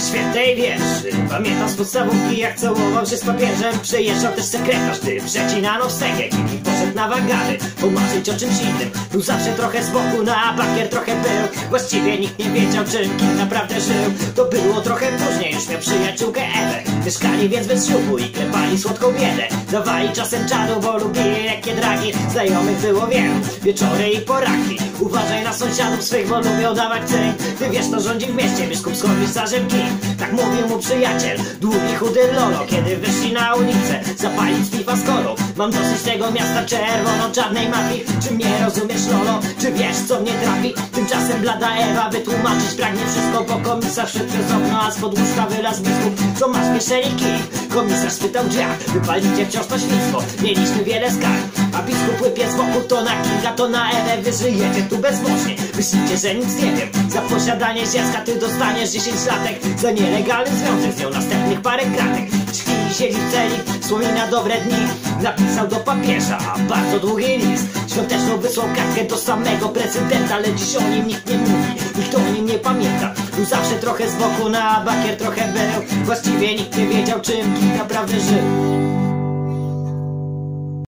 świętej wierszy. Pamiętam z podstawówki, jak całował się z papieżem. Przejeżdżał też sekretarz, gdy przecinano wstęgę. Kimi poszedł na wagary, pomarzyć o czymś innym. Był zawsze trochę z boku, na bakier trochę był. Właściwie nikt nie wiedział, czym Kim naprawdę żył. To było trochę później, już miał przyjaciółkę Ewę. Mieszkali więc bez ślubu i klepali słodką biedę. Dawali czasem czadu, bo lubili lekkie dragi. Znajomych było wielu, wieczory i poraki. Uważaj na sąsiadów swych, bo lubią dawać cynk. Ty wiesz, to rządzi w mieście, biskup z komisarzem Kim. Tak mówił mu przyjaciel, długi chudy Lolo. Kiedy wyszli na ulicę, zapalić piwa z kolą. Mam dosyć tego miasta czerwono-czarnej mafii. Czy mnie rozumiesz, Lolo? Czy wiesz, co mnie trafi? Tymczasem blada Ewa wytłumaczyć pragnie wszystko, bo komisarz szedł przez okno, a spod łóżka wylazł biskup. Co masz w kieszeni, Kim? Komisarz spytał drzwiach, wypalicie wciąż to świństwo. Mieliśmy wiele skarg, a biskup łypie z boku. To na Kinga, to na Ewę, wy żyjecie tu bezbożnie. Myślicie, że nic nie wiem. Za posiadanie dziecka ty dostaniesz 10 latek. Za nielegalny związek z nią następnych parę kratek. Śpi siedzi w celi, wspomina dobre dni. Napisał do papieża bardzo długi list. Świąteczną wysłał kartkę do samego prezydenta. Ale dziś o nim nikt nie mówi, nikt o nim nie pamięta. Był zawsze trochę z boku, na bakier trochę był. Właściwie nikt nie wiedział, czym Kim naprawdę żył.